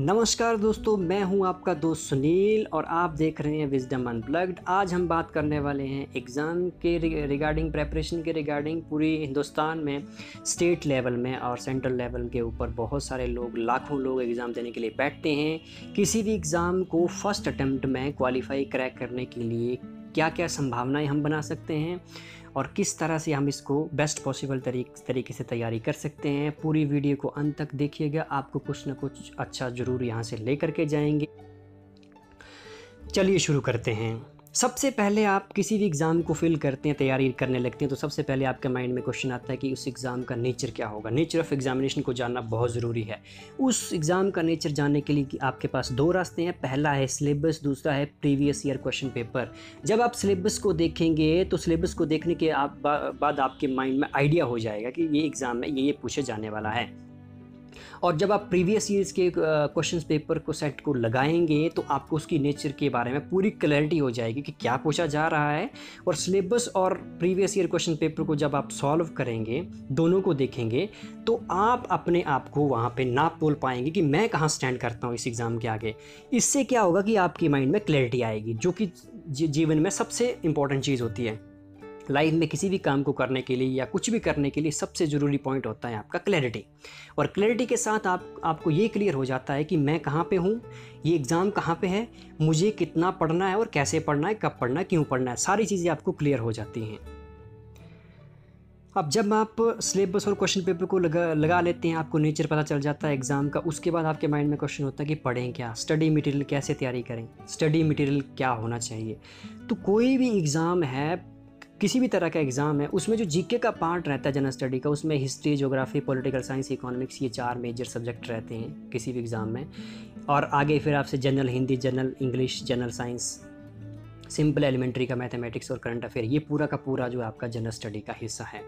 नमस्कार दोस्तों, मैं हूं आपका दोस्त सुनील और आप देख रहे हैं विजडम अनप्लग्ड। आज हम बात करने वाले हैं एग्ज़ाम के रिगार्डिंग, प्रेपरेशन के रिगार्डिंग। पूरी हिंदुस्तान में स्टेट लेवल में और सेंट्रल लेवल के ऊपर बहुत सारे लोग, लाखों लोग एग्ज़ाम देने के लिए बैठते हैं। किसी भी एग्ज़ाम को फर्स्ट अटैम्प्ट में क्वालिफाई क्रैक करने के लिए क्या क्या संभावनाएं हम बना सकते हैं और किस तरह से हम इसको बेस्ट पॉसिबल तरीके से तैयारी कर सकते हैं। पूरी वीडियो को अंत तक देखिएगा, आपको कुछ ना कुछ अच्छा ज़रूर यहाँ से लेकर के जाएंगे। चलिए शुरू करते हैं। सबसे पहले आप किसी भी एग्ज़ाम को फिल करते हैं, तैयारी करने लगते हैं, तो सबसे पहले आपके माइंड में क्वेश्चन आता है कि उस एग्ज़ाम का नेचर क्या होगा। नेचर ऑफ एग्जामिनेशन को जानना बहुत ज़रूरी है। उस एग्ज़ाम का नेचर जानने के लिए आपके पास दो रास्ते हैं। पहला है सिलेबस, दूसरा है प्रीवियस ईयर क्वेश्चन पेपर। जब आप सिलेबस को देखेंगे तो सिलेबस को देखने के बाद आपके माइंड में आइडिया हो जाएगा कि ये एग्ज़ाम में ये पूछे जाने वाला है। और जब आप प्रीवियस ईयर्स के क्वेश्चन पेपर को सेट को लगाएंगे तो आपको उसकी नेचर के बारे में पूरी क्लैरिटी हो जाएगी कि क्या पूछा जा रहा है। और सिलेबस और प्रीवियस ईयर क्वेश्चन पेपर को जब आप सॉल्व करेंगे, दोनों को देखेंगे, तो आप अपने आप को वहाँ पे नाप तोल पाएंगे कि मैं कहाँ स्टैंड करता हूँ इस एग्ज़ाम के आगे। इससे क्या होगा कि आपकी माइंड में क्लैरिटी आएगी, जो कि जीवन में सबसे इम्पॉर्टेंट चीज़ होती है। लाइफ में किसी भी काम को करने के लिए या कुछ भी करने के लिए सबसे ज़रूरी पॉइंट होता है आपका क्लैरिटी। और क्लैरिटी के साथ आपको ये क्लियर हो जाता है कि मैं कहाँ पे हूँ, ये एग्ज़ाम कहाँ पे है, मुझे कितना पढ़ना है और कैसे पढ़ना है, कब पढ़ना है, क्यों पढ़ना है, सारी चीज़ें आपको क्लियर हो जाती हैं। अब जब आप सिलेबस और क्वेश्चन पेपर को लगा लेते हैं, आपको नेचर पता चल जाता है एग्ज़ाम का। उसके बाद आपके माइंड में क्वेश्चन होता है कि पढ़ें क्या, स्टडी मटेरियल कैसे तैयारी करें, स्टडी मटेरियल क्या होना चाहिए। तो कोई भी एग्ज़ाम है, किसी भी तरह का एग्ज़ाम है, उसमें जो जीके का पार्ट रहता है जनरल स्टडी का, उसमें history, geography, political science, economics, ये 4 मेजर सब्जेक्ट रहते हैं किसी भी एग्ज़ाम में। और आगे फिर आपसे general Hindi, general English, general science, simple elementary का मैथमेटिक्स और करंट अफेयर, ये पूरा का पूरा जो आपका जनरल स्टडी का हिस्सा है।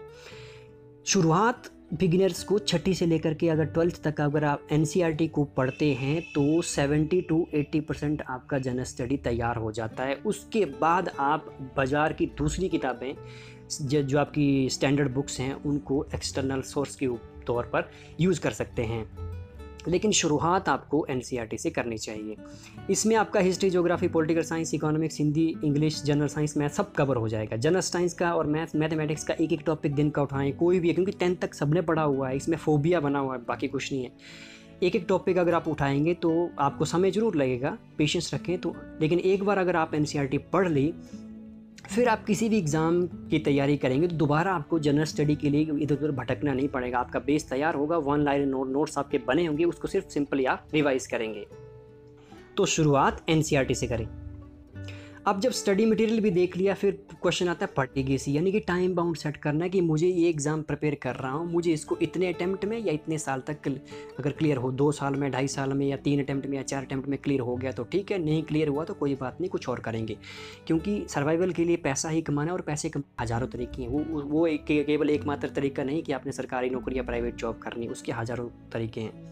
शुरुआत बिगिनर्स को छठी से लेकर के अगर 12th तक अगर आप एनसीईआरटी को पढ़ते हैं तो 70 to 80% आपका जनरल स्टडी तैयार हो जाता है। उसके बाद आप बाज़ार की दूसरी किताबें जो आपकी स्टैंडर्ड बुक्स हैं उनको एक्सटर्नल सोर्स के तौर पर यूज़ कर सकते हैं, लेकिन शुरुआत आपको एनसीईआरटी से करनी चाहिए। इसमें आपका history, geography, political science, economics, Hindi, English, general science, math सब कवर हो जाएगा। जनरल साइंस का और मैथमेटिक्स का एक एक टॉपिक दिन का उठाएं, कोई भी है, क्योंकि 10th तक सबने पढ़ा हुआ है, इसमें फोबिया बना हुआ है, बाकी कुछ नहीं है। एक एक टॉपिक अगर आप उठाएंगे तो आपको समय ज़रूर लगेगा, पेशेंस रखें तो। लेकिन एक बार अगर आप एनसीईआरटी पढ़ ली, फिर आप किसी भी एग्ज़ाम की तैयारी करेंगे तो दोबारा आपको जनरल स्टडी के लिए इधर उधर भटकना नहीं पड़ेगा। आपका बेस तैयार होगा, 1 लाइन नोट्स आपके बने होंगे, उसको सिर्फ सिंपली आप रिवाइज करेंगे। तो शुरुआत एनसीईआरटी से करें। अब जब स्टडी मटेरियल भी देख लिया, फिर क्वेश्चन आता है पढ़ेगी, यानी कि टाइम बाउंड सेट करना है कि मुझे ये एग्ज़ाम प्रिपेयर कर रहा हूँ, मुझे इसको इतने अटैम्प्ट में या इतने साल तक अगर क्लियर हो, 2 साल में, 2.5 साल में, या 3 अटैम्प्ट में या 4 अटैम्प्ट में क्लियर हो गया तो ठीक है, नहीं क्लियर हुआ तो कोई बात नहीं, कुछ और करेंगे। क्योंकि सर्वाइवल के लिए पैसा ही कमाना है, और पैसे कमाने हज़ारों तरीके हैं। वो केवल एकमात्र तरीका नहीं कि आपने सरकारी नौकरी या प्राइवेट जॉब करनी, उसके हज़ारों तरीके हैं।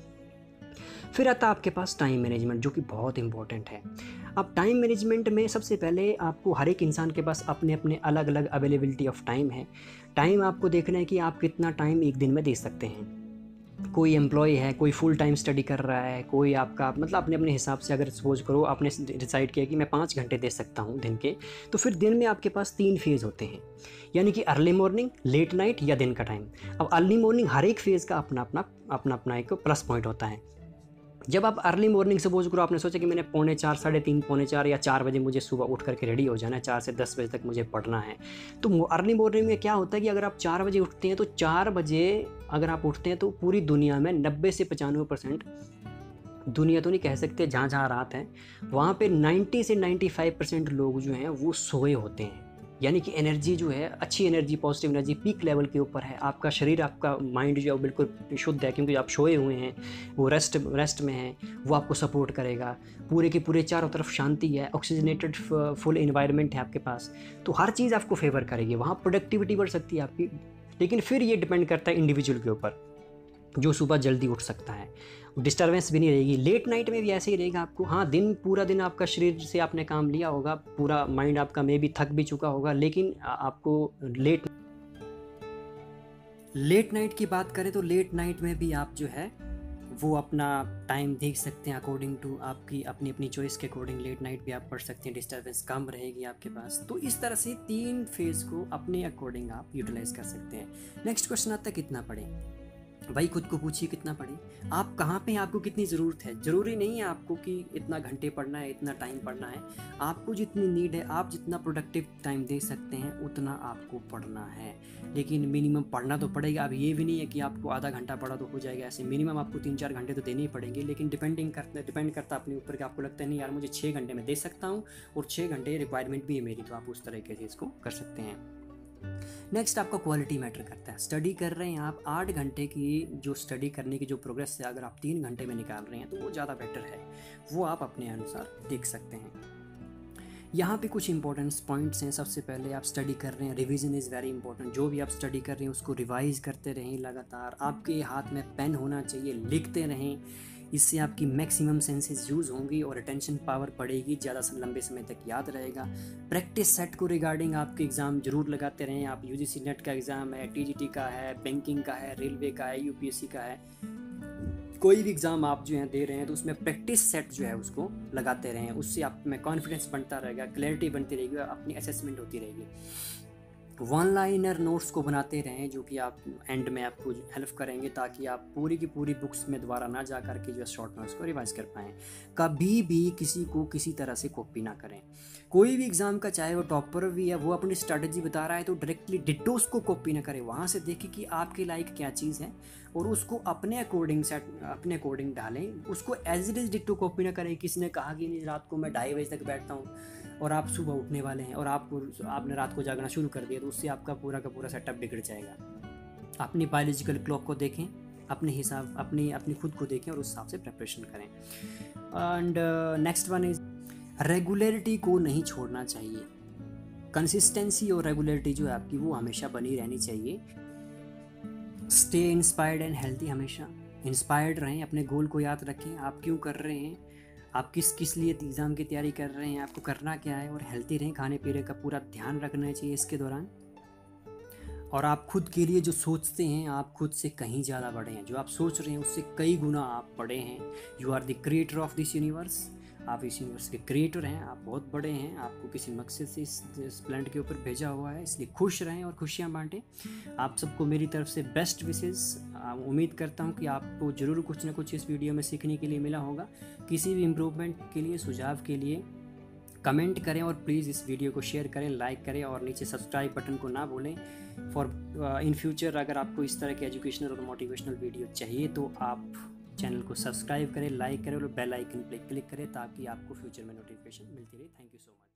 फिर आता है आपके पास टाइम मैनेजमेंट, जो कि बहुत इंपॉर्टेंट है। अब टाइम मैनेजमेंट में सबसे पहले आपको, हर एक इंसान के पास अपने अपने अलग अलग अवेलेबिलिटी ऑफ टाइम है। टाइम आपको देखना है कि आप कितना टाइम एक दिन में दे सकते हैं। कोई एम्प्लॉय है, कोई फुल टाइम स्टडी कर रहा है, कोई आपका मतलब अपने अपने हिसाब से, अगर सपोज करो आपने डिसाइड किया कि मैं 5 घंटे दे सकता हूँ दिन के, तो फिर दिन में आपके पास 3 फेज़ होते हैं, यानी कि अर्ली मॉर्निंग, लेट नाइट या दिन का टाइम। अब अर्ली मॉर्निंग, हर एक फेज़ का अपना एक प्लस पॉइंट होता है। जब आप अर्ली मॉर्निंग सपोज करो, आपने सोचा कि मैंने 3:45, 3:30, 3:45 या 4 बजे मुझे सुबह उठ करके रेडी हो जाना है, 4 से 10 बजे तक मुझे पढ़ना है। तो अर्ली मॉर्निंग में क्या होता है कि अगर आप 4 बजे उठते हैं तो 4 बजे अगर आप उठते हैं तो पूरी दुनिया में 90 से 95%, दुनिया तो नहीं कह सकते, जहाँ जहाँ रात है वहाँ पे 90 से 95% लोग जो हैं वो सोए होते हैं। यानी कि एनर्जी जो है, अच्छी energy, positive energy peak level के ऊपर है। आपका शरीर, आपका माइंड जो है वो बिल्कुल शुद्ध है, क्योंकि आप सोए हुए हैं, वो रेस्ट में है, वो आपको सपोर्ट करेगा। पूरे के पूरे चारों तरफ शांति है, ऑक्सीजनेटेड फुल एनवायरनमेंट है आपके पास, तो हर चीज़ आपको फेवर करेगी, वहाँ प्रोडक्टिविटी बढ़ सकती है आपकी। लेकिन फिर ये डिपेंड करता है इंडिविजुअल के ऊपर, जो सुबह जल्दी उठ सकता है, डिस्टर्बेंस भी नहीं रहेगी। लेट नाइट में भी ऐसे ही रहेगा आपको। हाँ, पूरा दिन आपका शरीर से आपने काम लिया होगा, पूरा माइंड आपका में भी थक भी चुका होगा, लेकिन आपको लेट नाइट की बात करें तो लेट नाइट में भी आप जो है वो अपना टाइम देख सकते हैं अकॉर्डिंग टू आपकी अपनी अपनी चॉइस के अकॉर्डिंग। लेट नाइट भी आप पढ़ सकते हैं, डिस्टर्बेंस कम रहेगी आपके पास। तो इस तरह से 3 फेज़ को अपने अकॉर्डिंग आप यूटिलाइज़ कर सकते हैं। नेक्स्ट क्वेश्चन आता है कितना पढ़ें। भाई खुद को पूछिए कितना पढ़ें, आप कहाँ पे हैं, आपको कितनी ज़रूरत है। ज़रूरी नहीं है आपको कि इतना घंटे पढ़ना है, इतना टाइम पढ़ना है। आपको जितनी नीड है, आप जितना प्रोडक्टिव टाइम दे सकते हैं उतना आपको पढ़ना है। लेकिन मिनिमम पढ़ना तो पड़ेगा। अब ये भी नहीं है कि आपको आधा घंटा पढ़ा तो हो जाएगा, ऐसे मिनिमम आपको 3-4 घंटे तो देने ही पड़ेंगे। लेकिन डिपेंड करता अपने ऊपर कि आपको लगता है नहीं यार मुझे 6 घंटे में दे सकता हूँ और 6 घंटे रिक्वायरमेंट भी है मेरी, तो आप उस तरीके से इसको कर सकते हैं। नेक्स्ट आपका क्वालिटी मैटर करता है। स्टडी कर रहे हैं आप 8 घंटे की, जो स्टडी करने की जो प्रोग्रेस है अगर आप 3 घंटे में निकाल रहे हैं तो वो ज़्यादा बेटर है। वो आप अपने अनुसार देख सकते हैं। यहाँ पे कुछ इंपॉर्टेंट पॉइंट्स हैं। सबसे पहले आप स्टडी कर रहे हैं, रिवीजन इज़ वेरी इंपॉर्टेंट। जो भी आप स्टडी कर रहे हैं उसको रिवाइज करते रहें लगातार। आपके हाथ में पेन होना चाहिए, लिखते रहें। इससे आपकी मैक्सिमम सेंसेस यूज़ होंगी और अटेंशन पावर बढ़ेगी, ज़्यादा लंबे समय तक याद रहेगा। प्रैक्टिस सेट को रिगार्डिंग आपके एग्ज़ाम जरूर लगाते रहें। आप यूजीसी नेट का एग्ज़ाम है, टीजीटी का है, बैंकिंग का है, रेलवे का है, यूपीएससी का है, कोई भी एग्ज़ाम आप जो है दे रहे हैं तो उसमें प्रैक्टिस सेट जो है उसको लगाते रहें। उससे आप में कॉन्फिडेंस बनता रहेगा, क्लैरिटी बनती रहेगी, अपनी असेसमेंट होती रहेगी। वन लाइनर नोट्स को बनाते रहें जो कि आप एंड में आपको हेल्प करेंगे, ताकि आप पूरी की पूरी बुक्स में दोबारा ना जा कर के जो है शॉर्ट नोट्स को रिवाइज कर पाएँ। कभी भी किसी को किसी तरह से कॉपी ना करें। कोई भी एग्ज़ाम का, चाहे वो टॉपर भी है, वो अपनी स्ट्रैटेजी बता रहा है तो डायरेक्टली डिट्टो उसको कॉपी ना करें। वहाँ से देखें कि आपके लाइक क्या चीज़ है और उसको अपने अकॉर्डिंग डालें। उसको as it is ditto copy ना करें। किसी ने कहा कि नहीं रात को मैं 2:30 बजे तक बैठता हूँ और आप सुबह उठने वाले हैं और आपने रात को जागना शुरू कर दिया, तो उससे आपका पूरा का पूरा सेटअप बिगड़ जाएगा। अपनी बायोलॉजिकल क्लॉक को देखें, अपने हिसाब अपनी खुद को देखें और उस हिसाब से प्रिपरेशन करें। And next one is regularity को नहीं छोड़ना चाहिए। कंसिस्टेंसी और रेगुलरिटी जो है आपकी वो हमेशा बनी रहनी चाहिए। Stay inspired and healthy. हमेशा इंस्पायर्ड रहें, अपने गोल को याद रखें, आप क्यों कर रहे हैं, आप किस लिए एग्ज़ाम की तैयारी कर रहे हैं, आपको करना क्या है, और हेल्थी रहें। खाने पीने का पूरा ध्यान रखना चाहिए इसके दौरान। और आप खुद के लिए जो सोचते हैं, आप खुद से कहीं ज़्यादा बड़े हैं। जो आप सोच रहे हैं उससे कई गुना आप बड़े हैं। You are the creator of this universe. आप इस यूनिवर्स के क्रिएटर हैं, आप बहुत बड़े हैं। आपको किसी मकसद से इस प्लैनेट के ऊपर भेजा हुआ है, इसलिए खुश रहें और खुशियाँ बांटें। आप सबको मेरी तरफ से बेस्ट विशेस। उम्मीद करता हूँ कि आपको ज़रूर कुछ ना कुछ इस वीडियो में सीखने के लिए मिला होगा। किसी भी इम्प्रूवमेंट के लिए, सुझाव के लिए कमेंट करें और प्लीज़ इस वीडियो को शेयर करें, लाइक करें और नीचे सब्सक्राइब बटन को ना भूलें। फॉर इन फ्यूचर अगर आपको इस तरह की एजुकेशनल और मोटिवेशनल वीडियो चाहिए तो आप चैनल को सब्सक्राइब करें, लाइक करें और बेल आइकन पर क्लिक करें, ताकि आपको फ्यूचर में नोटिफिकेशन मिलती रहे। Thank you so much.